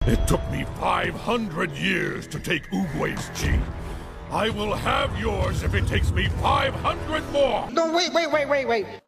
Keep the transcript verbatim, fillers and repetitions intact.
It took me five hundred years to take Oogway's chi. I will have yours if it takes me five hundred more! No, wait, wait, wait, wait, wait.